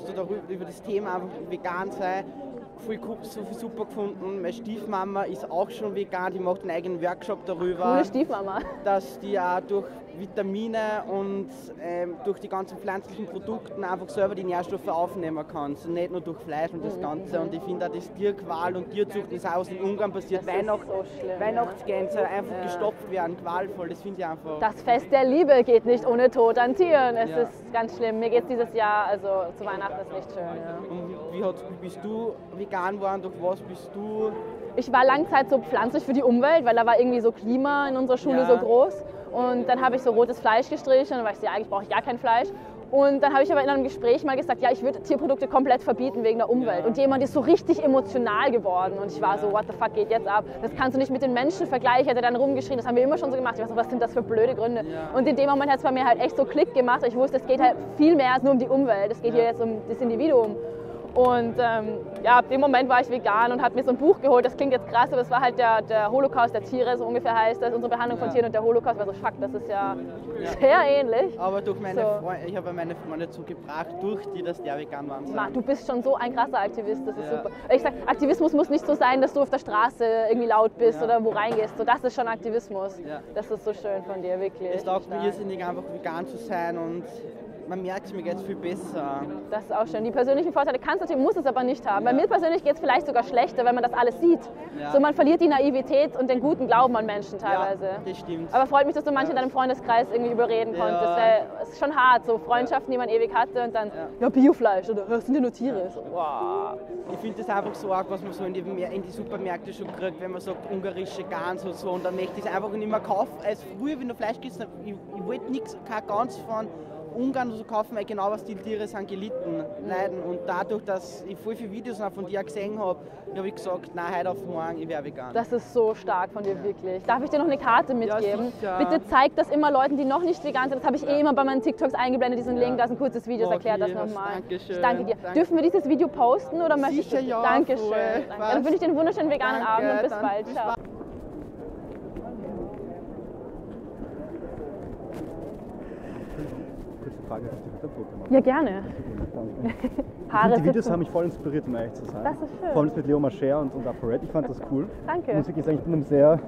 so über das Thema einfach vegan sein so viel super gefunden. Meine Stiefmama ist auch schon vegan, die macht einen eigenen Workshop darüber. Coole Stiefmama. Dass die auch durch Vitamine und durch die ganzen pflanzlichen Produkte einfach selber die Nährstoffe aufnehmen kann. Also nicht nur durch Fleisch und das Ganze. Und ich finde auch das Tierqual und Tierzucht, das auch in Ungarn passiert, Weihnachtsgänse einfach gestopft werden, qualvoll, das finde ich einfach. Das Fest der Liebe geht nicht ohne Tod an Tieren. Es ist ganz schlimm. Mir geht es dieses Jahr, also zu Weihnachten ist nicht schön. Ja. Und bist du vegan geworden? Durch was bist du? Ich war lange Zeit so pflanzlich für die Umwelt, weil da war irgendwie so Klima in unserer Schule so groß. Und dann habe ich so rotes Fleisch gestrichen und dachte, ja, eigentlich brauche ich gar kein Fleisch. Und dann habe ich aber in einem Gespräch mal gesagt, ja, ich würde Tierprodukte komplett verbieten wegen der Umwelt. Und jemand ist so richtig emotional geworden. Und ich war so, what the fuck geht jetzt ab? Das kannst du nicht mit den Menschen vergleichen. Hat er dann rumgeschrien, das haben wir immer schon so gemacht. Ich war so, was sind das für blöde Gründe? Und in dem Moment hat es bei mir halt echt so Klick gemacht. Ich wusste, es geht halt viel mehr als nur um die Umwelt. Es geht hier jetzt um das Individuum. Und ja, ab dem Moment war ich vegan und habe mir so ein Buch geholt. Das klingt jetzt krass, aber das war halt der Holocaust der Tiere, so ungefähr heißt das. Unsere Behandlung von Tieren und der Holocaust war so, fuck, das ist ja sehr ähnlich. Aber durch meine Freunde, ich habe meine Freunde dazu gebracht, durch die, dass die vegan waren. Du bist schon so ein krasser Aktivist, das ist super. Ich sag, Aktivismus muss nicht so sein, dass du auf der Straße irgendwie laut bist oder wo reingehst. So, das ist schon Aktivismus. Das ist so schön von dir, wirklich. Es taugt mir irrsinnig, einfach vegan zu sein und man merkt, mir geht es viel besser. Das ist auch schön. Die persönlichen Vorteile kannst du natürlich, muss es aber nicht haben. Bei mir persönlich geht es vielleicht sogar schlechter, wenn man das alles sieht. So, man verliert die Naivität und den guten Glauben an Menschen teilweise. Ja, das stimmt. Aber freut mich, dass du manche in deinem Freundeskreis irgendwie überreden konntest. Weil es ist schon hart, so Freundschaften, die man ewig hatte und dann, Biofleisch oder das sind ja nur Tiere. So, wow. Ich finde das einfach so arg, was man so in die Supermärkte schon kriegt, wenn man sagt, ungarische Gans und so. Und dann möchte ich es einfach nicht mehr kaufen. Als früher, wenn du Fleisch isst, ich wollte nichts, kein Gans von Ungarn so kaufen, weil genau was die Tiere sind leiden. Und dadurch, dass ich voll viele Videos von dir gesehen habe ich gesagt, nein, heute auf morgen, ich wäre vegan. Das ist so stark von dir, wirklich. Darf ich dir noch eine Karte mitgeben? Ja, bitte zeig das immer Leuten, die noch nicht vegan sind. Das habe ich immer bei meinen TikToks eingeblendet, diesen Link, da ist ein kurzes Video, das erklärt das nochmal. Dankeschön. Ich danke dir. Dürfen wir dieses Video posten oder möchtest du? Sicher, ja. Dankeschön. Danke. Dann wünsche ich dir einen wunderschönen veganen Abend und bis bald. Ciao. Frage, dass die Foto machen. Ja, gerne. Die Videos haben mich voll inspiriert, um ehrlich zu sein. Das ist schön. Vor allem mit Leo Mascher und ApoRed. Ich fand das cool. Danke. Ich muss wirklich sagen, ich bin in einem sehr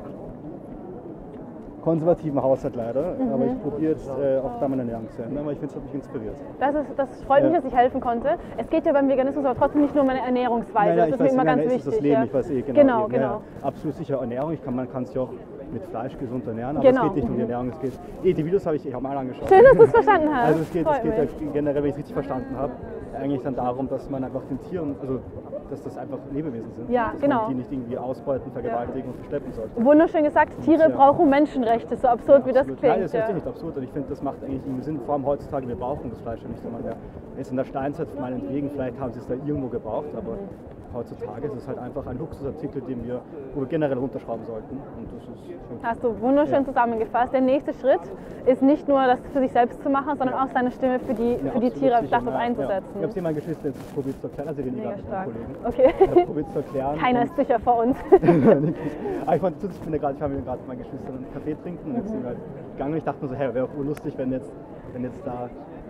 konservativen Haushalt leider, aber ich probiere jetzt auch da meine Ernährung zu ändern, aber ich finde, es hat mich inspiriert. Das freut mich, dass ich helfen konnte. Es geht ja beim Veganismus aber trotzdem nicht nur um meine Ernährungsweise, das ist mir immer ganz wichtig. Das Leben, ich weiß genau. Genau. Absolut sicher Ernährung, man kann sich auch mit Fleisch gesund ernähren, aber es geht nicht um die Ernährung, es geht, die Videos habe ich auch mal angeschaut. Schön, dass du es verstanden hast. Also es geht ja generell, wenn ich es richtig verstanden habe, eigentlich dann darum, dass man einfach den Tieren, also dass das einfach Lebewesen sind, dass man die nicht irgendwie ausbeuten, vergewaltigen und verschleppen sollte. Wunderschön gesagt, Tiere brauchen Menschenrechte, so absurd wie das klingt. Nein, das ist ja nicht absurd und ich finde, das macht eigentlich irgendwie Sinn, vor allem heutzutage, wir brauchen das Fleisch ja nicht einmal mehr. Jetzt in der Steinzeit meinetwegen, vielleicht haben sie es da irgendwo gebraucht, aber heutzutage ist es halt einfach ein Luxusartikel, wo wir generell runterschrauben sollten. Und das ist schon Hast du wunderschön zusammengefasst. Der nächste Schritt ist nicht nur, das für sich selbst zu machen, sondern auch seine Stimme für die Tiere auf Schlachthof einzusetzen. Ich habe es dir mal geschwistert, jetzt probiert zu erklären, also den Kollegen. Okay. Probiert zu erklären. Keiner ist sicher vor uns. Aber ich war mir gerade mit meinen Geschwistern einen Kaffee trinken und jetzt sind wir halt gegangen und ich dachte mir so, hey, wäre auch urlustig, wenn jetzt da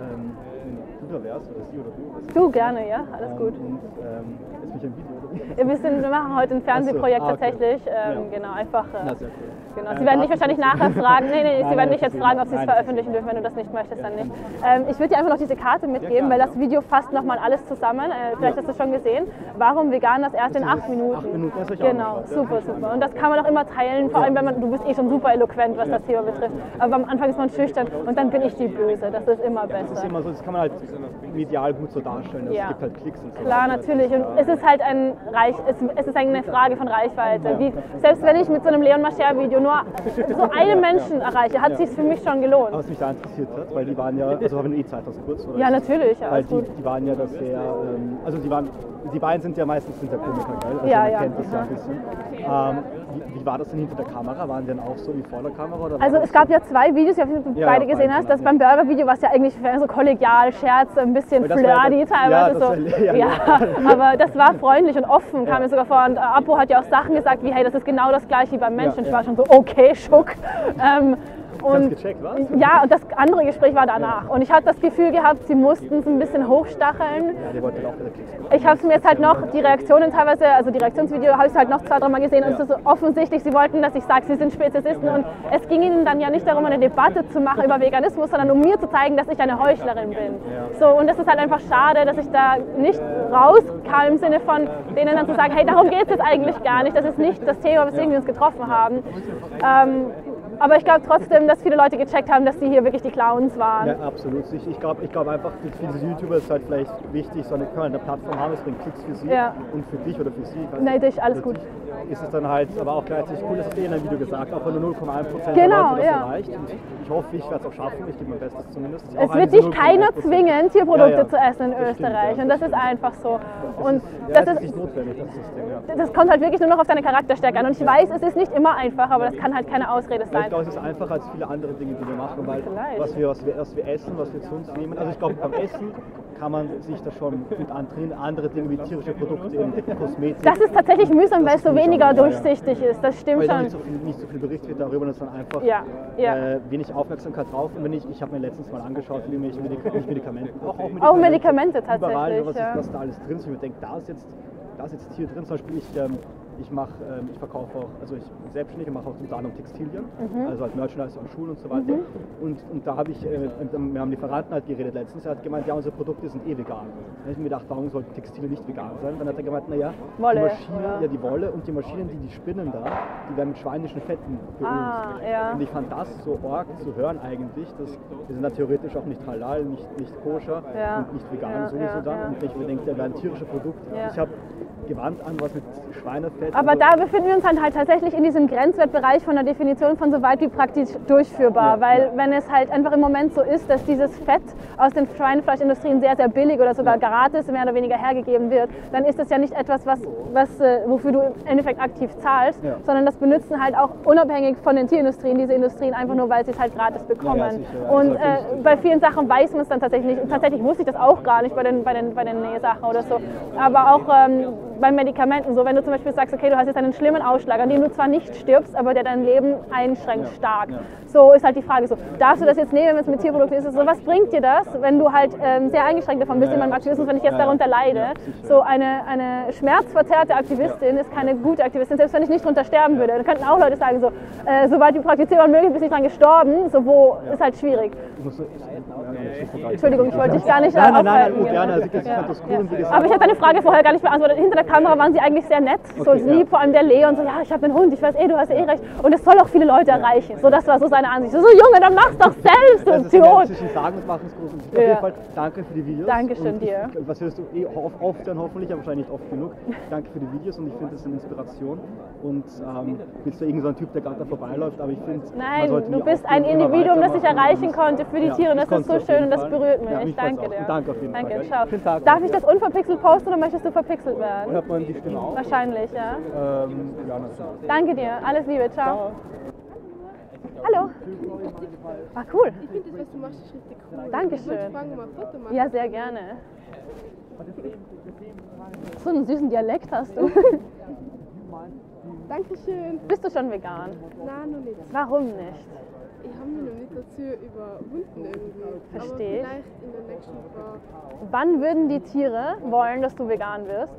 du da wärst, oder sie oder du. Du gerne, ja, alles gut. Und ist mich ein Video, wir machen heute ein Fernsehprojekt tatsächlich, genau, einfach. Na, sehr cool. Genau. Sie werden dich wahrscheinlich nachher fragen, Sie werden dich jetzt fragen, ob Sie es veröffentlichen dürfen, wenn du das nicht möchtest, dann nicht. Ich würde dir einfach noch diese Karte mitgeben, weil das Video fasst nochmal alles zusammen, vielleicht hast du es schon gesehen. Warum vegan das erst in 8 Minuten? 8 Minuten, das habe ich Genau, auch super. Und das kann man auch immer teilen, vor allem wenn du bist eh schon super eloquent, was das Thema betrifft. Aber am Anfang ist man schüchtern und dann bin ich die Böse, das ist immer besser. Das ist immer so, das kann man halt medial gut so darstellen, es gibt halt Klicks und so. Klar, natürlich. Und es ist halt es ist eine Frage von Reichweite. Selbst wenn ich mit so einem Leon Mascher-Video nur so einen Menschen erreiche, hat es sich für mich schon gelohnt. Aber was mich da interessiert hat, weil die waren ja, also haben wir Zeit aus kurz, oder? Ja, natürlich. Weil die waren ja das sehr, also die beiden sind ja meistens Komiker, gell? Also ja, man kennt das ja ein bisschen. Wie war das denn hinter der Kamera? Waren die dann auch so wie vor der Kamera? Oder also es gab ja 2 Videos, ich weiß nicht, ob du beide gesehen hast. Das beim Burger-Video, was ja eigentlich so kollegial, Scherz, ein bisschen flirty teilweise. Aber das war freundlich und offen, kam mir sogar vor. Und Apo hat ja auch Sachen gesagt wie, hey, das ist genau das gleiche wie beim Menschen. Ich war schon so, okay, Schuck. Und gecheckt, was? ja, und das andere Gespräch war danach. Und ich hatte das Gefühl gehabt, sie mussten es ein bisschen hochstacheln. Ja, die wollten auch wieder Klicks bekommen. Ich habe es mir jetzt halt noch, die Reaktionen teilweise, also die Reaktionsvideo habe ich halt noch 2-3 Mal gesehen und es ist so offensichtlich, sie wollten, dass ich sage, sie sind Speziesisten und es ging ihnen dann ja nicht darum, eine Debatte zu machen über Veganismus, sondern um mir zu zeigen, dass ich eine Heuchlerin bin. So, und das ist halt einfach schade, dass ich da nicht rauskam im Sinne von denen dann zu sagen, hey, darum geht es jetzt eigentlich gar nicht, das ist nicht das Thema, weswegen wir uns getroffen haben. Aber ich glaube trotzdem, dass viele Leute gecheckt haben, dass sie hier wirklich die Clowns waren. Ja, absolut. Ich glaub einfach, für diese YouTuber ist es halt vielleicht wichtig, so eine Plattform haben, es bringt Klicks für sie und für dich oder für sie. Nein, dich, alles gut. Ist es dann halt, aber auch gleichzeitig cool, das hast du in einem Video gesagt, auch wenn nur 0,1% Genau, der Leute das ja. erreicht. Und ich hoffe, ich werde es auch schaffen, ich gebe mein Bestes zumindest. Es wird dich keiner zwingen, Tierprodukte zu essen in Österreich und das ist einfach so. Und das ist nicht notwendig, das ist das Ding, ja. Das kommt halt wirklich nur noch auf deine Charakterstärke an. Und ich weiß, es ist nicht immer einfach, aber das kann halt keine Ausrede sein. Ich glaube, es ist einfacher als viele andere Dinge, die wir machen, weil was wir essen, was wir zu uns nehmen. Also ich glaube, beim Essen kann man sich da schon gut antrainieren. Andere Dinge wie tierische Produkte in Kosmetik. Das ist tatsächlich mühsam, weil es so weniger durchsichtig ist. Das stimmt weil schon. Nicht so viel Bericht wird darüber, dass dann einfach wenig Aufmerksamkeit drauf. Und wenn ich habe mir letztens mal angeschaut, wie Medikamente, auch Medikamente tatsächlich. Überall, was da alles drin ist. Und ich denke, da ist jetzt hier drin. Zum Beispiel ich verkaufe auch, also ich bin selbstständig und mache auch unter anderem Textilien, also halt Merchandise an Schulen und so weiter. Und da habe ich, wir haben Lieferanten halt geredet letztens, er hat gemeint, ja, unsere Produkte sind vegan. Dann habe ich mir gedacht, warum sollten Textilien nicht vegan sein? Dann hat er gemeint, naja, die Maschinen, die Wolle und die Maschinen, die spinnen da, die werden mit schweinischen Fetten beruhigt. Und ich fand das so arg zu hören eigentlich, dass wir sind da theoretisch auch nicht halal, nicht koscher und nicht vegan sowieso dann. Und ich mir denke, da werden tierische Produkte. Ich habe Gewand an, was mit Schweinefett. Aber da befinden wir uns dann halt tatsächlich in diesem Grenzwertbereich von der Definition von so weit wie praktisch durchführbar. Weil wenn es halt einfach im Moment so ist, dass dieses Fett aus den Schweinefleischindustrien sehr, sehr billig oder sogar gratis mehr oder weniger hergegeben wird, dann ist das ja nicht etwas, wofür du im Endeffekt aktiv zahlst, sondern das benutzen halt auch unabhängig von den Tierindustrien, diese Industrien einfach nur, weil sie es halt gratis bekommen. Und bei vielen Sachen weiß man es dann tatsächlich nicht. Und tatsächlich wusste ich das auch gar nicht bei den Nähsachen oder so. Aber auch bei Medikamenten, so wenn du zum Beispiel sagst, okay, du hast jetzt einen schlimmen Ausschlag, an dem du zwar nicht stirbst, aber der dein Leben einschränkt stark. So ist halt die Frage so, darfst du das jetzt nehmen, wenn es mit Tierprodukten ist? So, was bringt dir das, wenn du halt sehr eingeschränkt davon bist in meinem Aktivismus, wenn ich jetzt darunter leide? So eine schmerzverzerrte Aktivistin ist keine gute Aktivistin, selbst wenn ich nicht drunter sterben würde. Dann könnten auch Leute sagen, so, soweit wie praktizierbar möglich, bist nicht dran gestorben, so wo ist halt schwierig. Entschuldigung, ich wollte dich gar nicht aufhalten. Gerne. Also ich fand das cool und wie gesagt, aber ich habe deine Frage vorher gar nicht beantwortet. Hinter der Kamera waren sie eigentlich sehr nett, so lieb, vor allem der Leon, so, ja, ich habe einen Hund, ich weiß du hast eh recht. Und es soll auch viele Leute erreichen. So, das war so seine Ansicht. So, Junge, dann mach's doch selbst, du Idiot. Auf jeden Fall danke für die Videos. Dankeschön dir. Was hörst du oft dann hoffentlich, aber wahrscheinlich nicht oft genug. Danke für die Videos und ich finde, das ist eine Inspiration. Und ich bin zwar irgend so ein Typ, der gerade da vorbeiläuft, aber ich finde, nein, du bist ein Individuum, das ich erreichen konnte für die Tiere und das ist so schön und das berührt mich. Ich danke dir. Danke auf jeden Fall. Ciao. Darf ich das unverpixelt posten oder möchtest du verpixelt werden? Hört man die Stimme auch? Wahrscheinlich, ja. Ja, natürlich. Danke dir, alles Liebe, ciao. Hallo. Ah, cool. Ich finde das, was du machst, ist richtig cool. Dankeschön. Ich wollte fragen, ob wir ein Foto machen. Ja, sehr gerne. So einen süßen Dialekt hast du. Dankeschön. Bist du schon vegan? Nein, noch nicht. Warum nicht? Ich habe mich noch nicht dazu überwunden irgendwie. Verstehe. Aber vielleicht in der nächsten Frage. Wann würden die Tiere wollen, dass du vegan wirst?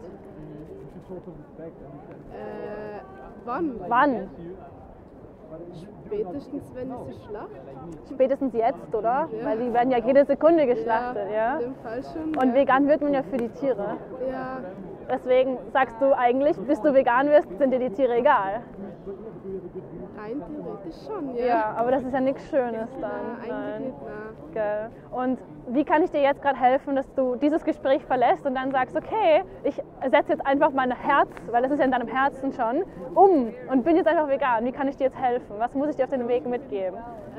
Wann? Spätestens, wenn ich sie schlachte. Spätestens jetzt, oder? Ja. Weil die werden ja jede Sekunde geschlachtet, ja? In dem Fall schon. Und vegan wird man ja für die Tiere. Ja. Deswegen sagst du eigentlich, bis du vegan wirst, sind dir die Tiere egal. Rein theoretisch schon, ja. Ja, aber das ist ja nichts Schönes dann. Ja, eigentlich nicht, Gell. Und wie kann ich dir jetzt gerade helfen, dass du dieses Gespräch verlässt und dann sagst, okay, ich setze jetzt einfach mein Herz, weil das ist ja in deinem Herzen schon, und bin jetzt einfach vegan. Wie kann ich dir jetzt helfen? Was muss ich dir auf den Weg mitgeben?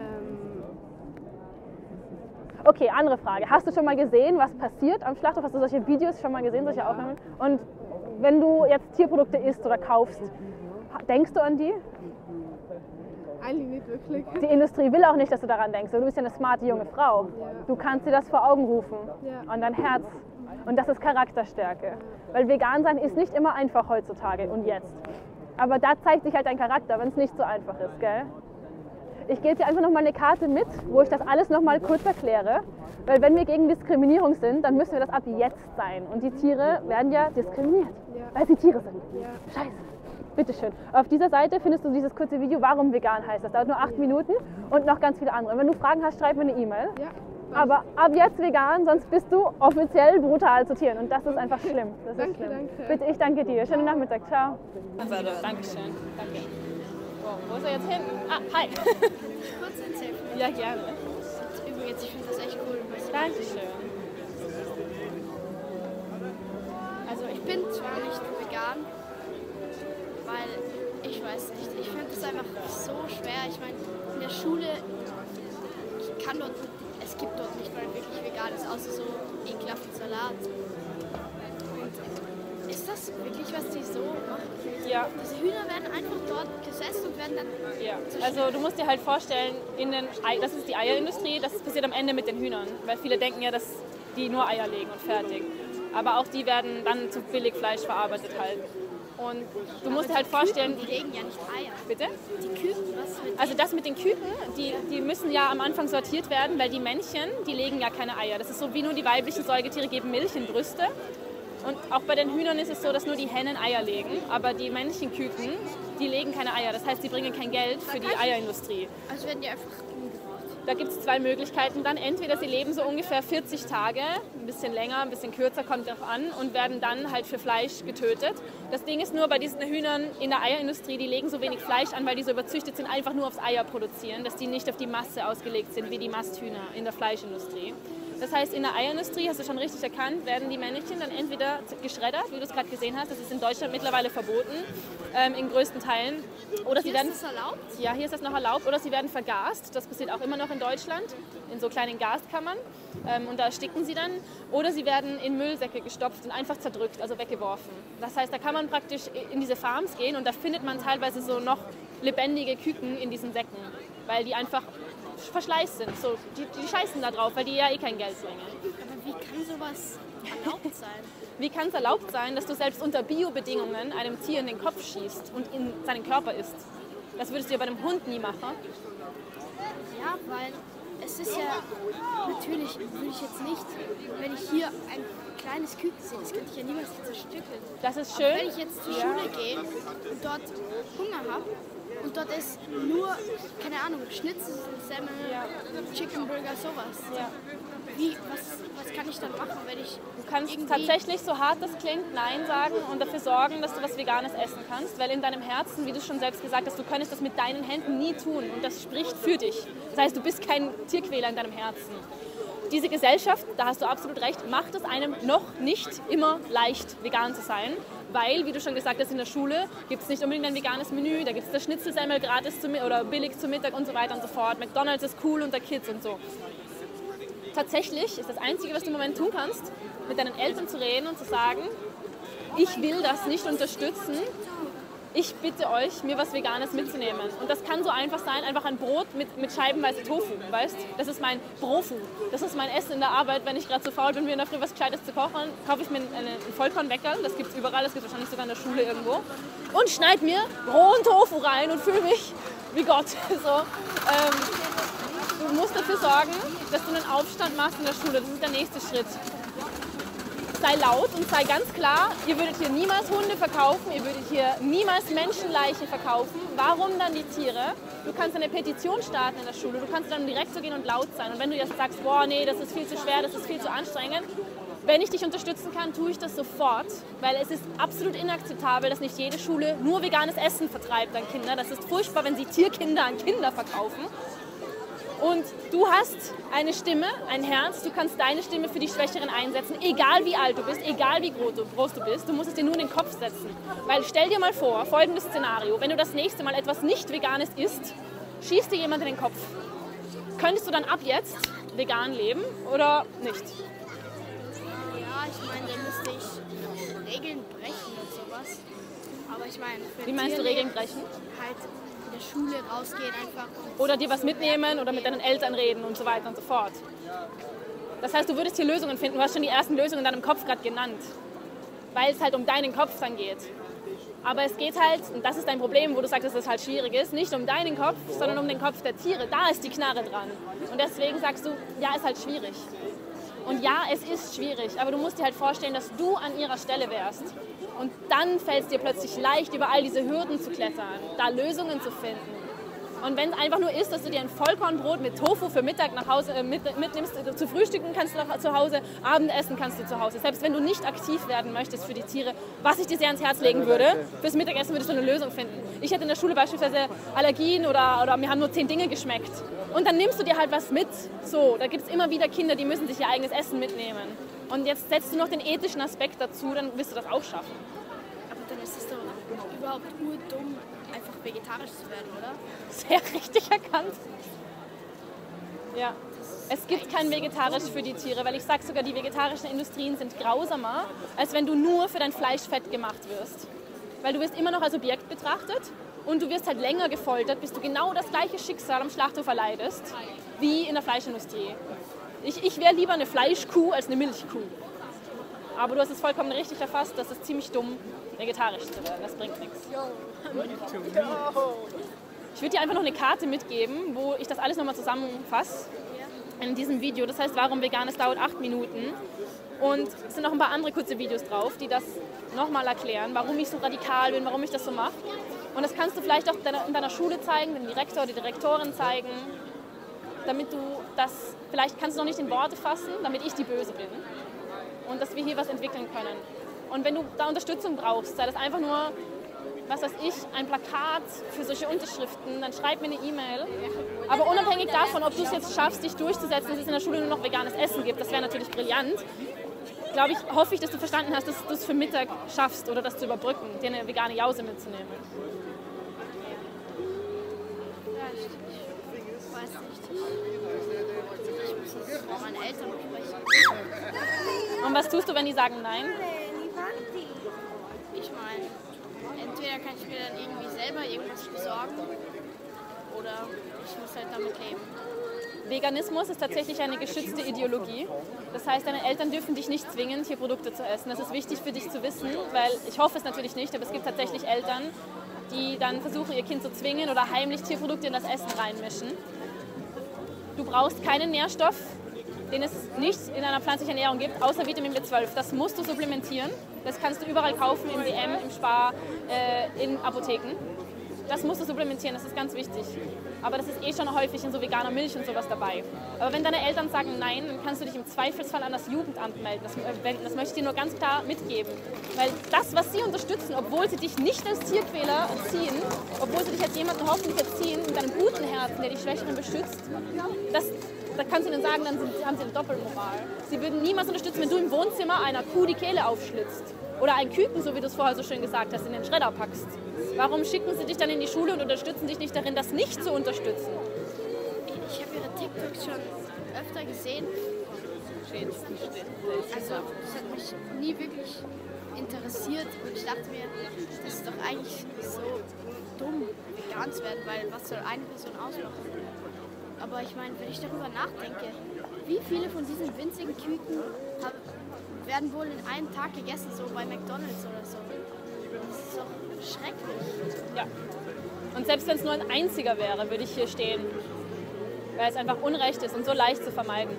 Okay, andere Frage. Hast du schon mal gesehen, was passiert am Schlachthof? Hast du solche Videos schon mal gesehen, solche Aufnahmen? Und wenn du jetzt Tierprodukte isst oder kaufst, denkst du an die? Eigentlich nicht wirklich. Die Industrie will auch nicht, dass du daran denkst. Du bist ja eine smarte junge Frau. Ja. Du kannst dir das vor Augen rufen. Ja. Und dein Herz. Und das ist Charakterstärke. Weil vegan sein ist nicht immer einfach heutzutage und jetzt. Aber da zeigt sich halt dein Charakter, wenn es nicht so einfach ist, gell? Ich gebe dir einfach nochmal eine Karte mit, wo ich das alles nochmal kurz erkläre. Weil wenn wir gegen Diskriminierung sind, dann müssen wir das ab jetzt sein. Und die Tiere werden ja diskriminiert, weil sie Tiere sind. Ja. Scheiße. Bitteschön. Auf dieser Seite findest du dieses kurze Video, warum vegan heißt. Das dauert nur 8 Minuten und noch ganz viele andere. Und wenn du Fragen hast, schreib mir eine E-Mail. Ja. Aber ab jetzt vegan, sonst bist du offiziell brutal zu Tieren. Und das ist einfach schlimm. Das Danke, ist schlimm. danke. Bitte, ich danke dir. Schönen Nachmittag. Ciao. Dankeschön. Danke. Wow, wo ist er jetzt hin? Ah, hi. Kurz erzählen. Ja, gerne. Übrigens, ich finde das echt cool. Dankeschön. Also ich bin zwar nicht vegan, weil ich weiß nicht, ich finde es einfach so schwer. Ich meine, in der Schule, es gibt dort nicht mal wirklich Veganes, außer so ekelhaften Salat. Und ist das wirklich, was die so machen? Ja. Diese Hühner werden einfach dort gesessen und werden dann... Ja, also du musst dir halt vorstellen, das ist die Eierindustrie, das passiert am Ende mit den Hühnern, weil viele denken ja, dass die nur Eier legen und fertig. Aber auch die werden dann zu Billigfleisch verarbeitet halt. Und du musst dir halt vorstellen... Die legen ja nicht Eier. Bitte? Die Küken, was mit Also das mit den Küken, die müssen ja am Anfang sortiert werden, weil die Männchen, die legen ja keine Eier. Das ist so, wie nur die weiblichen Säugetiere geben Milch in Brüste. Und auch bei den Hühnern ist es so, dass nur die Hennen Eier legen, aber die Männchenküken, die legen keine Eier. Das heißt, die bringen kein Geld für die Eierindustrie. Also werden die einfach umgebracht. Da gibt es 2 Möglichkeiten dann. Entweder sie leben so ungefähr 40 Tage, ein bisschen länger, ein bisschen kürzer, kommt darauf an, und werden dann halt für Fleisch getötet. Das Ding ist nur, bei diesen Hühnern in der Eierindustrie, die legen so wenig Fleisch an, weil die so überzüchtet sind, einfach nur aufs Eier produzieren, dass die nicht auf die Masse ausgelegt sind, wie die Masthühner in der Fleischindustrie. Das heißt, in der Eierindustrie, hast du schon richtig erkannt, werden die Männchen dann entweder geschreddert, wie du es gerade gesehen hast, das ist in Deutschland mittlerweile verboten, in größten Teilen. Oder sie werden, Ist das erlaubt? ja, hier ist das noch erlaubt. Oder sie werden vergast, das passiert auch immer noch in Deutschland, in so kleinen Gaskammern, und da ersticken sie dann. Oder sie werden in Müllsäcke gestopft und einfach zerdrückt, also weggeworfen. Das heißt, da kann man praktisch in diese Farms gehen und da findet man teilweise so noch lebendige Küken in diesen Säcken, weil die einfach verschleißt sind. So, die scheißen da drauf, weil die ja eh kein Geld bringen. Aber wie kann sowas erlaubt sein? Wie kann es erlaubt sein, dass du selbst unter Biobedingungen einem Tier in den Kopf schießt und in seinen Körper isst? Das würdest du ja bei einem Hund nie machen. Ja, weil es ist ja, natürlich würde ich jetzt nicht, wenn ich hier ein kleines Küken sehe, das könnte ich ja niemals zerstückeln. Das ist Aber schön. wenn ich jetzt zur Schule gehe und dort Hunger habe und dort ist nur, keine Ahnung, Schnitzel, Semmel, Chicken Burger, sowas. Ja. Was kann ich dann machen, wenn ich... Du kannst tatsächlich, so hart das klingt, Nein sagen und dafür sorgen, dass du was Veganes essen kannst, weil in deinem Herzen, wie du schon selbst gesagt hast, du könntest das mit deinen Händen nie tun und das spricht für dich. Das heißt, du bist kein Tierquäler in deinem Herzen. Diese Gesellschaft, da hast du absolut recht, macht es einem noch nicht immer leicht, vegan zu sein, weil, wie du schon gesagt hast, in der Schule gibt es nicht unbedingt ein veganes Menü, da gibt es das Schnitzelsemmel gratis oder billig zu Mittag und so weiter und so fort. McDonald's ist cool unter Kids und so. Tatsächlich ist das Einzige, was du im Moment tun kannst, mit deinen Eltern zu reden und zu sagen, ich will das nicht unterstützen, ich bitte euch, mir was Veganes mitzunehmen. Und das kann so einfach sein, einfach ein Brot mit scheibenweise Tofu, weißt? Das ist mein Brofu. Das ist mein Essen in der Arbeit, wenn ich gerade zu faul bin, mir in der Früh was Gescheites zu kochen, kaufe ich mir einen Vollkornweckerl, das gibt es überall, das gibt es wahrscheinlich sogar in der Schule irgendwo, und schneide mir rohen Tofu rein und fühle mich wie Gott. So, du musst dafür sorgen, dass du einen Aufstand machst in der Schule, das ist der nächste Schritt. Sei laut und sei ganz klar, ihr würdet hier niemals Hunde verkaufen, ihr würdet hier niemals Menschenleichen verkaufen. Warum dann die Tiere? Du kannst eine Petition starten in der Schule, du kannst dann direkt so gehen und laut sein. Und wenn du jetzt sagst, boah, nee, das ist viel zu schwer, das ist viel zu anstrengend, wenn ich dich unterstützen kann, tue ich das sofort, weil es ist absolut inakzeptabel, dass nicht jede Schule nur veganes Essen vertreibt an Kinder. Das ist furchtbar, wenn sie Tierkinder an Kinder verkaufen. Und du hast eine Stimme, ein Herz, du kannst deine Stimme für die Schwächeren einsetzen, egal wie alt du bist, egal wie groß du bist, du musst es dir nur in den Kopf setzen. Weil stell dir mal vor, folgendes Szenario, wenn du das nächste Mal etwas nicht Veganes isst, schießt dir jemand in den Kopf. Könntest du dann ab jetzt vegan leben oder nicht? Ja, ich meine, dann müsste ich Regeln brechen und sowas. Aber ich meine, für Wie meinst du Regeln brechen? Halt in der Schule rausgehen einfach. Oder dir was mitnehmen oder mit deinen Eltern reden und so weiter und so fort. Das heißt, du würdest hier Lösungen finden. Du hast schon die ersten Lösungen in deinem Kopf gerade genannt. Weil es halt um deinen Kopf dann geht. Aber es geht halt, und das ist dein Problem, wo du sagst, dass das halt schwierig ist, nicht um deinen Kopf, sondern um den Kopf der Tiere. Da ist die Knarre dran. Und deswegen sagst du, ja, ist halt schwierig. Und ja, es ist schwierig, aber du musst dir halt vorstellen, dass du an ihrer Stelle wärst. Und dann fällt es dir plötzlich leicht, über all diese Hürden zu klettern, da Lösungen zu finden. Und wenn es einfach nur ist, dass du dir ein Vollkornbrot mit Tofu für Mittag nach Hause mitnimmst, zu frühstücken kannst du zu Hause, Abendessen kannst du zu Hause. Selbst wenn du nicht aktiv werden möchtest für die Tiere, was ich dir sehr ans Herz legen würde, fürs Mittagessen würdest du eine Lösung finden. Ich hatte in der Schule beispielsweise Allergien oder mir haben nur 10 Dinge geschmeckt. Und dann nimmst du dir halt was mit. So, da gibt es immer wieder Kinder, die müssen sich ihr eigenes Essen mitnehmen. Und jetzt setzt du noch den ethischen Aspekt dazu, dann wirst du das auch schaffen. Aber dann ist es doch überhaupt urdumm, einfach vegetarisch zu werden, oder? Sehr richtig erkannt. Ja, es gibt kein Vegetarisch für die Tiere, weil ich sage sogar, die vegetarischen Industrien sind grausamer, als wenn du nur für dein Fleisch fett gemacht wirst. Weil du wirst immer noch als Objekt betrachtet und du wirst halt länger gefoltert, bis du genau das gleiche Schicksal am Schlachthof erleidest, wie in der Fleischindustrie. Ich wäre lieber eine Fleischkuh als eine Milchkuh. Aber du hast es vollkommen richtig erfasst, das ist ziemlich dumm, vegetarisch zu werden. Das bringt nichts. Ich würde dir einfach noch eine Karte mitgeben, wo ich das alles nochmal zusammenfasse in diesem Video. Das heißt, warum vegan, es dauert 8 Minuten. Und es sind noch ein paar andere kurze Videos drauf, die das nochmal erklären, warum ich so radikal bin, warum ich das so mache. Und das kannst du vielleicht auch in deiner Schule zeigen, dem Direktor, die Direktorin zeigen, damit du das, vielleicht kannst du noch nicht in Worte fassen, damit ich die Böse bin. Und dass wir hier was entwickeln können. Und wenn du da Unterstützung brauchst, sei das einfach nur, was weiß ich, ein Plakat für solche Unterschriften, dann schreib mir eine E-Mail. Aber unabhängig davon, ob du es jetzt schaffst, dich durchzusetzen, dass es in der Schule nur noch veganes Essen gibt, das wäre natürlich brillant. Glaube ich, hoffe ich, dass du verstanden hast, dass du es für Mittag schaffst oder das zu überbrücken, dir eine vegane Jause mitzunehmen. Ja, ich weiß nicht. Ich muss es mit meinen Eltern besprechen. Und was tust du, wenn die sagen nein? Ich meine, entweder kann ich mir dann irgendwie selber irgendwas besorgen oder ich muss halt damit leben. Veganismus ist tatsächlich eine geschützte Ideologie. Das heißt, deine Eltern dürfen dich nicht zwingen, Tierprodukte zu essen. Das ist wichtig für dich zu wissen, weil ich hoffe es natürlich nicht, aber es gibt tatsächlich Eltern, die dann versuchen, ihr Kind zu zwingen oder heimlich Tierprodukte in das Essen reinmischen. Du brauchst keinen Nährstoff, den es nicht in einer pflanzlichen Ernährung gibt, außer Vitamin B12. Das musst du supplementieren. Das kannst du überall kaufen, im DM, im Spar, in Apotheken. Das musst du supplementieren, das ist ganz wichtig. Aber das ist eh schon häufig in so veganer Milch und sowas dabei. Aber wenn deine Eltern sagen nein, dann kannst du dich im Zweifelsfall an das Jugendamt melden. Das möchte ich dir nur ganz klar mitgeben. Weil das, was sie unterstützen, obwohl sie dich nicht als Tierquäler erziehen, obwohl sie dich als jemanden hoffentlich erziehen, mit einem guten Herzen, der die Schwächeren beschützt, da kannst du ihnen sagen, dann haben sie eine Doppelmoral. Sie würden niemals unterstützen, wenn du im Wohnzimmer einer Kuh die Kehle aufschlitzt. Oder ein Küken, so wie du es vorher so schön gesagt hast, in den Schredder packst. Warum schicken sie dich dann in die Schule und unterstützen dich nicht darin, das nicht zu unterstützen? Ich habe ihre TikToks schon öfter gesehen. Also das hat mich nie wirklich interessiert und ich dachte mir, das ist doch eigentlich so dumm, vegan zu werden, weil was soll eine Person ausmachen? Aber ich meine, wenn ich darüber nachdenke, wie viele von diesen winzigen Küken werden wohl in einem Tag gegessen, so bei McDonald's oder so. Das ist doch schrecklich. Ja. Und selbst wenn es nur ein einziger wäre, würde ich hier stehen. Weil es einfach Unrecht ist und so leicht zu vermeiden.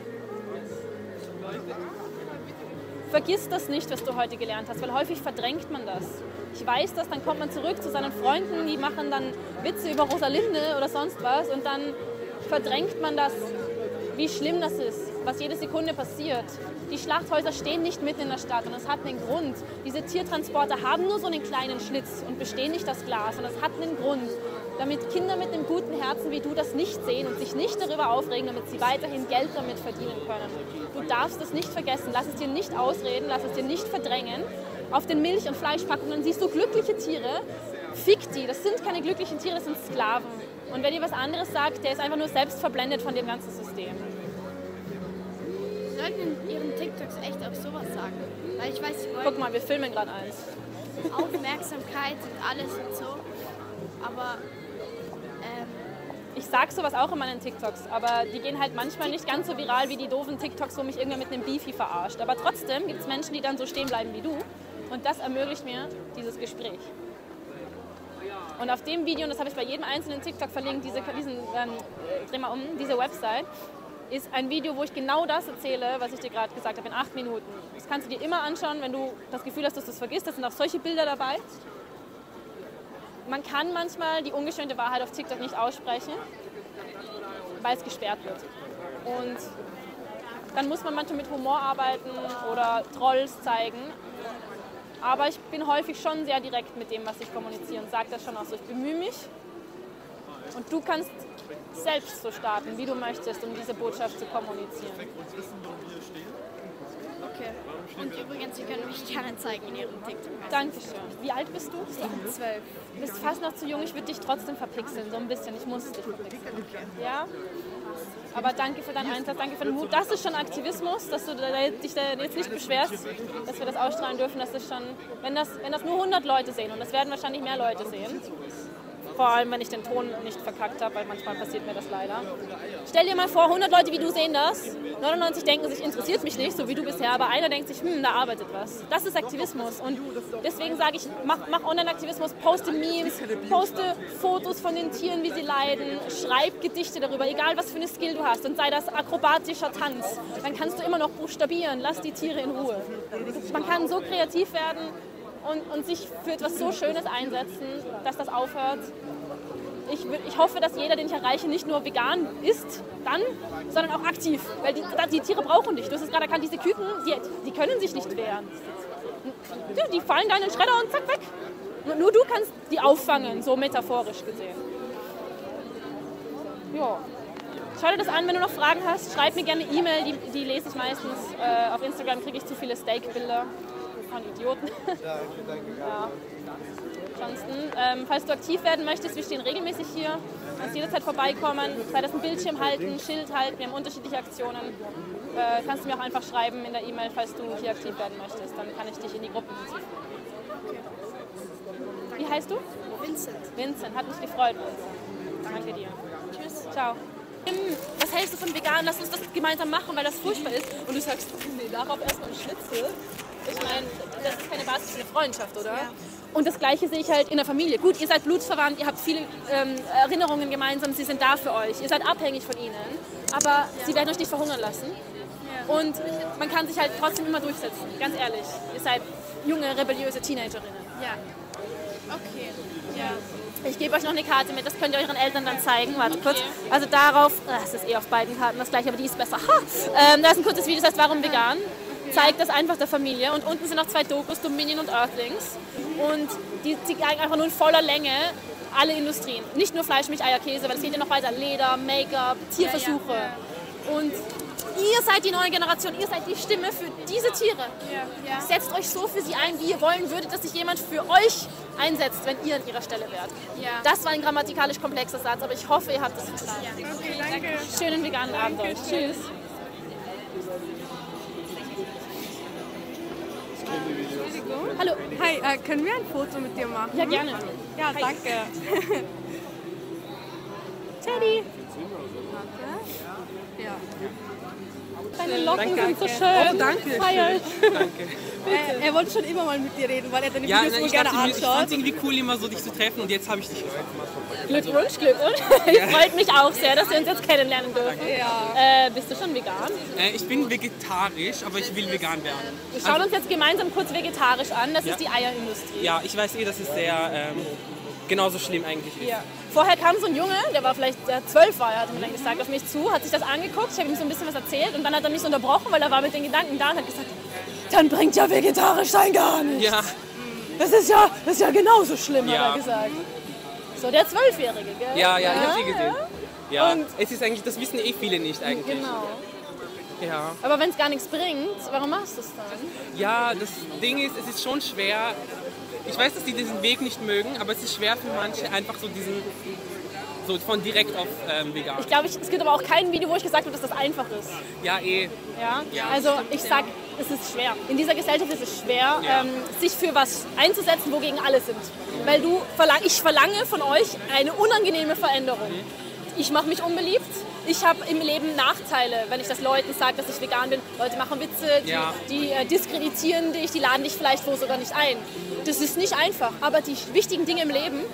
Vergiss das nicht, was du heute gelernt hast, weil häufig verdrängt man das. Ich weiß das, dann kommt man zurück zu seinen Freunden, die machen dann Witze über Rosalinde oder sonst was und dann verdrängt man das, wie schlimm das ist, was jede Sekunde passiert. Die Schlachthäuser stehen nicht mitten in der Stadt und es hat einen Grund. Diese Tiertransporter haben nur so einen kleinen Schlitz und bestehen nicht das Glas und es hat einen Grund, damit Kinder mit einem guten Herzen wie du das nicht sehen und sich nicht darüber aufregen, damit sie weiterhin Geld damit verdienen können. Du darfst es nicht vergessen, lass es dir nicht ausreden, lass es dir nicht verdrängen. Auf den Milch- und Fleischpackungen siehst du glückliche Tiere, fick die, das sind keine glücklichen Tiere, das sind Sklaven. Und wer dir was anderes sagt, der ist einfach nur selbst verblendet von dem ganzen System. Sie sollten in ihren TikToks echt auch sowas sagen. Weil ich weiß, sie wollen Guck mal, wir filmen gerade eins. Aufmerksamkeit und alles und so. Aber ich sag sowas auch in meinen TikToks, aber die gehen halt manchmal nicht ganz so viral wie die doofen TikToks, wo mich irgendwer mit einem Beefy verarscht. Aber trotzdem gibt es Menschen, die dann so stehen bleiben wie du und das ermöglicht mir dieses Gespräch. Und auf dem Video, und das habe ich bei jedem einzelnen TikTok verlinkt, dreh mal um, diese Website, ist ein Video, wo ich genau das erzähle, was ich dir gerade gesagt habe, in 8 Minuten. Das kannst du dir immer anschauen, wenn du das Gefühl hast, dass du es vergisst. Da sind auch solche Bilder dabei. Man kann manchmal die ungeschönte Wahrheit auf TikTok nicht aussprechen, weil es gesperrt wird. Und dann muss man manchmal mit Humor arbeiten oder Trolls zeigen. Aber ich bin häufig schon sehr direkt mit dem, was ich kommuniziere und sage das schon auch so. Ich bemühe mich und du kannst selbst so starten, wie du möchtest, um diese Botschaft zu kommunizieren. Okay. Und übrigens, Sie können mich gerne zeigen in Ihrem TikTok. Dankeschön. Wie alt bist du? 12. Du bist fast noch zu jung, ich würde dich trotzdem verpixeln, so ein bisschen. Ich muss dich verpixeln. Ja? Aber danke für deinen Einsatz, danke für den Mut. Das ist schon Aktivismus, dass du dich da jetzt nicht beschwerst, dass wir das ausstrahlen dürfen. Das ist schon, wenn das nur 100 Leute sehen, und das werden wahrscheinlich mehr Leute sehen, vor allem, wenn ich den Ton nicht verkackt habe, weil manchmal passiert mir das leider. Stell dir mal vor, 100 Leute wie du sehen das, 99 denken sich, interessiert mich nicht, so wie du bisher, aber einer denkt sich, da arbeitet was. Das ist Aktivismus und deswegen sage ich, mach Online-Aktivismus, poste Memes, poste Fotos von den Tieren, wie sie leiden, schreib Gedichte darüber, egal was für eine Skill du hast und sei das akrobatischer Tanz, dann kannst du immer noch buchstabieren, lass die Tiere in Ruhe. Man kann so kreativ werden und sich für etwas so Schönes einsetzen, dass das aufhört. Ich hoffe, dass jeder, den ich erreiche, nicht nur vegan isst, sondern auch aktiv. Weil die Tiere brauchen dich. Du hast es gerade erkannt, diese Küken, die können sich nicht wehren. Die fallen da in den Schredder und zack, weg. Nur du kannst die auffangen, so metaphorisch gesehen. Ja. Schau dir das an, wenn du noch Fragen hast. Schreib mir gerne eine E-Mail, die lese ich meistens. Auf Instagram kriege ich zu viele Steak-Bilder von Idioten. Ja. Ansonsten, falls du aktiv werden möchtest, wir stehen regelmäßig hier, kannst jederzeit vorbeikommen, sei das ein Bildschirm halten, ein Schild halten, wir haben unterschiedliche Aktionen. Kannst du mir auch einfach schreiben in der E-Mail, falls du hier aktiv werden möchtest, dann kann ich dich in die Gruppen hinzufügen. Wie heißt du? Vincent. Vincent, hat mich gefreut, Vincent. Danke dir. Tschüss. Ciao. Was hältst du von vegan? Lass uns das gemeinsam machen, weil das furchtbar ist. Und du sagst, nee, darauf erstmal ein Schnitzel. Ich meine, das ist keine Basis für eine Freundschaft, oder? Ja. Und das Gleiche sehe ich halt in der Familie. Gut, ihr seid blutsverwandt, ihr habt viele Erinnerungen gemeinsam, sie sind da für euch, ihr seid abhängig von ihnen, aber sie werden euch nicht verhungern lassen. Ja. Und man kann sich halt trotzdem immer durchsetzen, ganz ehrlich. Ihr seid junge, rebelliöse Teenagerinnen. Ja. Okay. Ja. Ich gebe euch noch eine Karte mit, das könnt ihr euren Eltern dann zeigen. Warte kurz. Also darauf, es ist eh auf beiden Karten das gleiche, aber die ist besser. Da ist ein kurzes Video, das heißt, warum vegan? Zeigt das einfach der Familie. Und unten sind noch 2 Dokus, Dominion und Earthlings. Und die zeigen einfach nur in voller Länge alle Industrien. Nicht nur Fleisch, Milch, Eier, Käse, weil es geht ja noch weiter. Leder, Make-up, Tierversuche. Ja. Und ihr seid die neue Generation, ihr seid die Stimme für diese Tiere. Ja. Setzt euch so für sie ein, wie ihr wollen würdet, dass sich jemand für euch einsetzt, wenn ihr an ihrer Stelle wärt. Ja. Das war ein grammatikalisch komplexer Satz, aber ich hoffe, ihr habt es verstanden. Ja. Okay, danke. Schönen veganen Abend euch. Tschüss. Hallo. Hi, können wir ein Foto mit dir machen? Ja, gerne. Ja, danke. Teddy. Ja. Deine Locken sind so schön. Oh, danke. Feiert. Danke. Er wollte schon immer mal mit dir reden, weil er deine Ja, Videos so ich gerne dachte mir, ich fand anschaut. es irgendwie cool, immer so dich zu treffen und jetzt habe ich dich getroffen. Glückwunsch. Freut mich auch sehr, dass wir uns jetzt kennenlernen dürfen. Ja. Bist du schon vegan? Ich bin vegetarisch, aber ich will vegan werden. Wir schauen uns jetzt gemeinsam kurz vegetarisch an. Das Ja. ist die Eierindustrie. Ja, ich weiß dass es sehr genauso schlimm eigentlich ist. Ja. Vorher kam so ein Junge, der war vielleicht 12 war, hat er mir dann gesagt, auf mich zu, hat sich das angeguckt, ich habe ihm so ein bisschen was erzählt und dann hat er mich so unterbrochen, weil er war mit den Gedanken da und hat gesagt, dann bringt ja vegetarisch sein gar nichts. Ja, Das ist ja genauso schlimm, Ja. hat er gesagt. So der 12-Jährige, gell? ja, ich habe sie gesehen. Ja, Und- es ist eigentlich, das wissen viele nicht eigentlich. Genau. Ja. Aber wenn es gar nichts bringt, warum machst du es dann? Ja, das Ding ist, es ist schon schwer. Ich weiß, dass die diesen Weg nicht mögen, aber es ist schwer für manche einfach so von direkt auf vegan. Ich glaube, es gibt aber auch kein Video, wo ich gesagt habe, dass das einfach ist. Ja, Ja? Ja. Also ich sag, es ist schwer. In dieser Gesellschaft ist es schwer, Ja. sich für was einzusetzen, wogegen alle sind. Weil ich verlange von euch eine unangenehme Veränderung. Ich mache mich unbeliebt. Ich habe im Leben Nachteile, wenn ich das Leuten sage, dass ich vegan bin. Leute machen Witze, die diskreditieren dich, die laden dich vielleicht wo sogar nicht ein. Das ist nicht einfach. Aber die wichtigen Dinge im Leben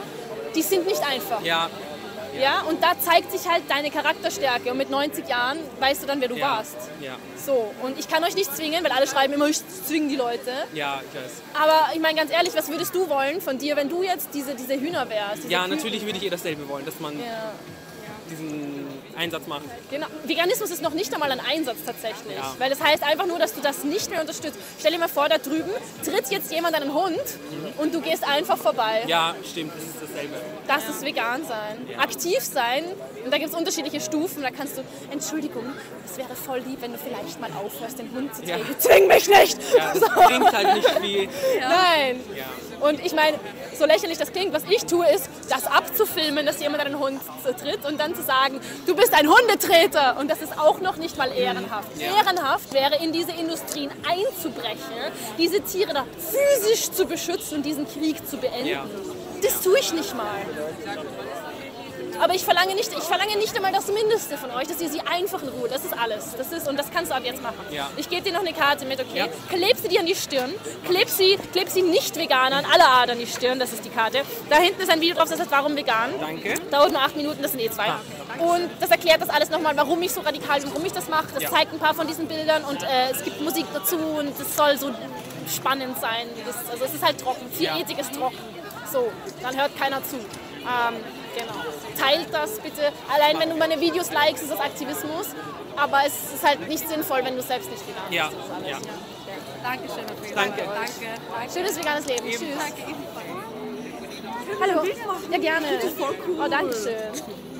die sind nicht einfach. Ja. Ja, und da zeigt sich halt deine Charakterstärke und mit 90 Jahren weißt du dann, wer du warst. Ja. So, und ich kann euch nicht zwingen, weil alle schreiben immer, ich zwinge die Leute. Ja, ich weiß. Aber ich meine ganz ehrlich, was würdest du wollen von dir, wenn du jetzt diese Hühner wärst? Ja, natürlich würde ich ihr dasselbe wollen, dass man Ja. diesen Einsatz macht. Genau. Veganismus ist noch nicht einmal ein Einsatz tatsächlich, Ja. weil das heißt einfach nur, dass du das nicht mehr unterstützt. Stell dir mal vor, da drüben tritt jetzt jemand einen Hund und du gehst einfach vorbei. Ja, stimmt, das ist dasselbe. Das ist vegan sein. Ja. Aktiv sein, und da gibt es unterschiedliche Stufen, da kannst du, Entschuldigung, es wäre voll lieb, wenn du vielleicht mal aufhörst, den Hund zu treten. Zwing mich nicht! Ja, das bringt halt nicht viel. Nein! Ja. Und ich meine, so lächerlich das klingt, was ich tue, ist, das abzufilmen, dass jemand einen Hund tritt und dann zu sagen, du bist ein Hundetreter. Und das ist auch noch nicht mal ehrenhaft. Ehrenhaft wäre, in diese Industrien einzubrechen, diese Tiere da physisch zu beschützen und diesen Krieg zu beenden. Ja. Das tue ich nicht mal. Aber ich verlange nicht einmal das Mindeste von euch, dass ihr sie einfach in Ruhe, das ist alles. Und das kannst du ab jetzt machen. Ja. Ich gebe dir noch eine Karte mit, okay? Ja. Kleb sie dir an die Stirn, kleb sie nicht vegan an alle Art an die Stirn, das ist die Karte. Da hinten ist ein Video drauf, das heißt, warum vegan? Danke. Dauert nur 8 Minuten, das sind eh 2. Und das erklärt das alles nochmal, warum ich so radikal bin, warum ich das mache. Das zeigt ein paar von diesen Bildern und es gibt Musik dazu und es soll so spannend sein. Also es ist halt trocken, Tierethik ist trocken. So, dann hört keiner zu. Genau. Teilt das bitte. Allein wenn du meine Videos likest, ist das Aktivismus. Aber es ist halt nicht sinnvoll, wenn du selbst nicht vegan bist. Ja. Das ist alles. Ja. Dankeschön. Danke. Schönes veganes Leben. Eben. Tschüss. Danke ebenfalls. Hallo. Ja, gerne. Oh, danke schön.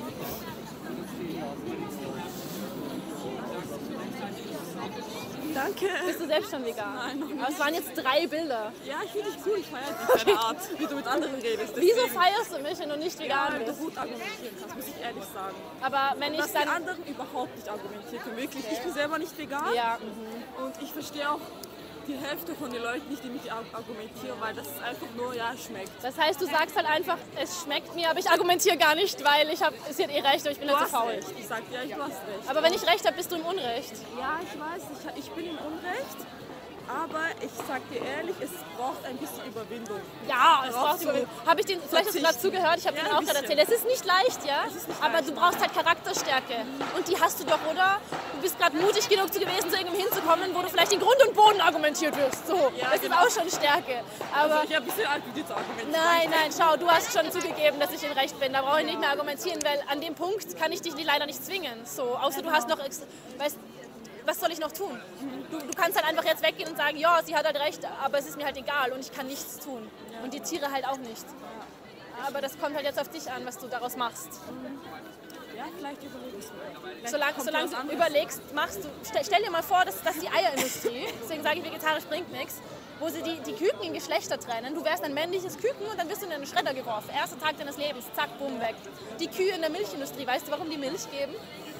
Danke. Bist du selbst schon vegan? Nein, noch nicht. Aber es waren jetzt 3 Bilder. Ja, ich finde dich cool. Ich feiere dich, deine Art, wie du mit anderen redest. Wieso feierst du mich, wenn du nicht vegan weil du bist? gut argumentieren kannst, muss ich ehrlich sagen. Aber wenn ich Dass die dann... anderen überhaupt nicht argumentieren können. Wirklich, ich bin selber nicht vegan. Ja, Und ich verstehe auch die Hälfte von den Leuten nicht, die mit argumentieren, weil das ist einfach nur, ja, schmeckt. das heißt, du sagst halt einfach, es schmeckt mir, aber ich argumentiere gar nicht, weil sie hat eh recht, aber ich bin Du halt so hast faul. recht. Ich sag dir, du hast recht. Aber wenn ich recht habe, bist du im Unrecht. Ja, ich weiß, ich bin im Unrecht. Aber ich sag dir ehrlich, es braucht ein bisschen Überwindung. Ja, es Darauf braucht zu Überwindung. Vielleicht hast du gerade zugehört, ich habe Ja, dir ein auch gerade bisschen. erzählt. Es ist nicht leicht, ja? Es ist nicht Aber leicht. du brauchst halt Charakterstärke. Und die hast du doch, oder? Du bist gerade mutig genug gewesen, zu irgendwann hinzukommen, wo du vielleicht in Grund und Boden argumentiert wirst. So, Ja, das genau. ist auch schon Stärke. Aber Also ich habe ein bisschen alt, wie dir zu argumentieren. nein, schau, du hast schon zugegeben, dass ich in Recht bin. Da brauche ich nicht mehr argumentieren, weil an dem Punkt kann ich dich leider nicht zwingen. So, außer du hast noch, weißt, was soll ich noch tun? Du kannst halt einfach jetzt weggehen und sagen, ja, sie hat halt recht, aber es ist mir halt egal und ich kann nichts tun. Und die Tiere halt auch nicht. Aber das kommt halt jetzt auf dich an, was du daraus machst. Ja, vielleicht überlege ich es mir. Solange du überlegst, stell dir mal vor, dass die Eierindustrie, deswegen sage ich, vegetarisch bringt nichts, wo sie die Küken in Geschlechter trennen. Du wärst ein männliches Küken und dann wirst du in einen Schredder geworfen. Erster Tag deines Lebens, zack, bumm, weg. Die Kühe in der Milchindustrie, weißt du, warum die Milch geben?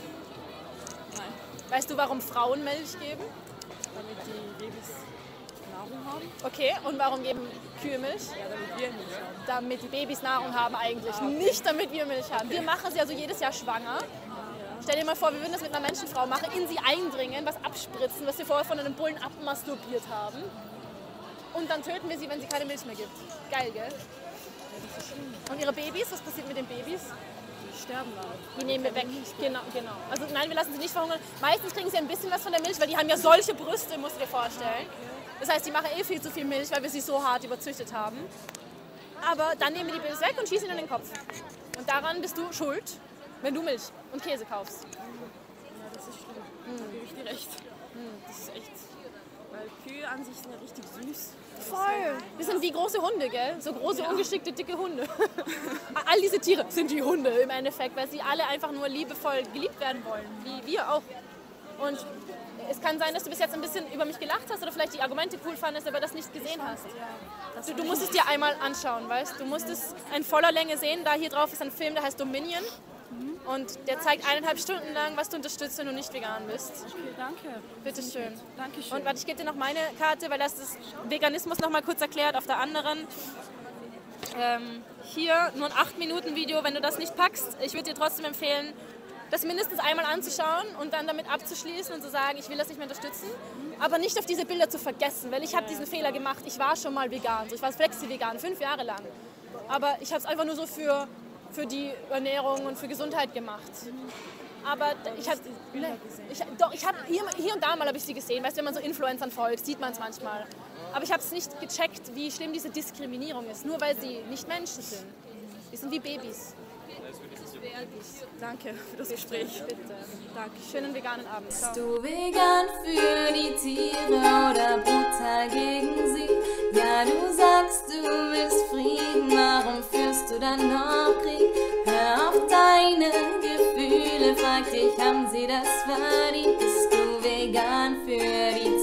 Nein. Weißt du, warum Frauen Milch geben? Damit die Babys Nahrung haben. Okay, und warum geben Kühe Milch? Ja, damit wir Milch haben. Damit die Babys Nahrung haben eigentlich, nicht damit wir Milch haben. Wir machen sie also jedes Jahr schwanger. Stell dir mal vor, wir würden das mit einer Menschenfrau machen, in sie eindringen, was abspritzen, was wir vorher von einem Bullen abmasturbiert haben. Und dann töten wir sie, wenn sie keine Milch mehr gibt. Geil, gell? Und ihre Babys, was passiert mit den Babys? Die sterben da. Die nehmen wir weg. Genau. Also nein, wir lassen sie nicht verhungern. Meistens kriegen sie ein bisschen was von der Milch, weil die haben ja solche Brüste, musst du dir vorstellen. Das heißt, die machen eh viel zu viel Milch, weil wir sie so hart überzüchtet haben. Aber dann nehmen wir die Babys weg und schießen ihnen in den Kopf. Und daran bist du schuld, wenn du Milch und Käse kaufst. Ja, das ist schlimm. Da gebe ich dir recht. Das ist echt. Weil Kühe an sich sind ja richtig süß. Voll. Wir sind wie große Hunde, gell? So große, ungeschickte, dicke Hunde. All diese Tiere sind die Hunde im Endeffekt, weil sie alle einfach nur liebevoll geliebt werden wollen. Wie wir auch. Und es kann sein, dass du bis jetzt ein bisschen über mich gelacht hast oder vielleicht die Argumente cool fandest, aber das nicht gesehen hast. Du musst es dir einmal anschauen, weißt du? Musst es in voller Länge sehen. Da hier drauf ist ein Film, der heißt Dominion. Und der zeigt 1,5 Stunden lang, was du unterstützt, wenn du nicht vegan bist. Okay, danke. Bitteschön. Dankeschön. Und warte, ich gebe dir noch meine Karte, weil das ist Veganismus noch mal kurz erklärt. Auf der anderen hier nur ein 8-Minuten-Video, wenn du das nicht packst. Ich würde dir trotzdem empfehlen, das mindestens einmal anzuschauen und dann damit abzuschließen und zu sagen, ich will das nicht mehr unterstützen. Aber nicht auf diese Bilder zu vergessen, weil ich habe diesen Fehler gemacht. Ich war schon mal vegan, so, ich war flexi-vegan, 5 Jahre lang. Aber ich habe es einfach nur so für die Ernährung und für Gesundheit gemacht. Aber ich habe hier und da mal habe ich sie gesehen. Weißt du, wenn man so Influencern folgt, sieht man es manchmal. Aber ich habe es nicht gecheckt, wie schlimm diese Diskriminierung ist, nur weil sie nicht Menschen sind. Die sind wie Babys. Danke für das Gespräch. Bitte. Danke. Schönen veganen Abend. Ciao. Bist du vegan für die Tiere oder brutal gegen sie? Ja, du sagst, du willst Frieden, warum führst du dann noch Krieg? Hör auf deine Gefühle, frag dich, haben sie das verdient? Bist du vegan für die Tiere?